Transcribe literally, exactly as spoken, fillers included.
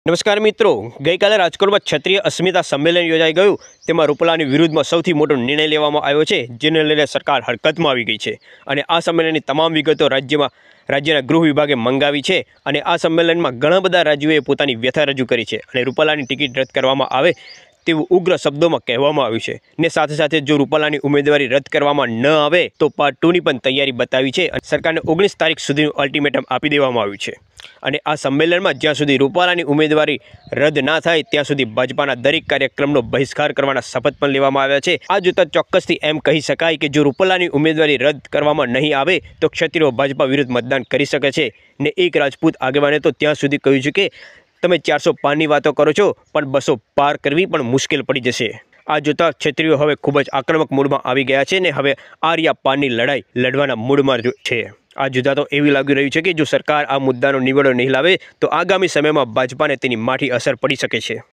નમસ્કાર મિત્રો, ગઈકાલે રાજકોટમાં ક્ષત્રિય અસ્મિતા સંમેલન યોજાઈ ગયું। તેમાં રૂપાલાની વિરુદ્ધમાં સૌથી મોટો નિર્ણય લેવામાં આવ્યો છે, જેને લઈને સરકાર હરકતમાં આવી ગઈ છે અને આ સંમેલનની તમામ વિગતો રાજ્યમાં રાજ્યના ગૃહ વિભાગે મંગાવી છે અને આ સંમેલનમાં ઘણા બધા રાજ્યોએ પોતાની વ્યથા રજૂ કરી છે અને રૂપાલાની ટિકિટ રદ કરવામાં આવે તેવું ઉગ્ર શબ્દોમાં કહેવામાં આવ્યું છે ને સાથે સાથે જો રૂપાલાની ઉમેદવારી રદ કરવામાં ન આવે તો પાર્ટ ટુ ની પણ તૈયારી બતાવી છે અને સરકારને ઓગણીસ તારીખ સુધીનું અલ્ટિમેટમ આપી દેવામાં આવ્યું છે। અને આ સંમેલનમાં જ્યાં સુધી રૂપાલાની ઉમેદવારી રદ ના થાય ત્યાં સુધી ભાજપાના દરેક કાર્યક્રમનો બહિષ્કાર કરવાના શપથ પણ લેવામાં આવ્યા છે। આ જોતા ચોક્કસથી એમ કહી શકાય કે જો રૂપાલાની ઉમેદવારી રદ કરવામાં નહીં આવે તો ક્ષત્રિયો ભાજપા વિરુદ્ધ મતદાન કરી શકે છે ને એક રાજપૂત આગેવાને તો ત્યાં સુધી કહ્યું છે કે તમે ચારસો પારની વાતો કરો છો પણ બસો પાર કરવી પણ મુશ્કેલ પડી જશે। આ જોતા ક્ષત્રિયો હવે ખૂબ જ આક્રમક મૂડમાં આવી ગયા છે ને હવે આર્યા પારની લડાઈ લડવાના મૂડમાં છે। આ જોતા તો એવી લાગી રહ્યું છે કે જો સરકાર આ મુદ્દાનો નિવેડો નહીં લાવે તો આગામી સમયમાં ભાજપાને તેની માઠી અસર પડી શકે છે।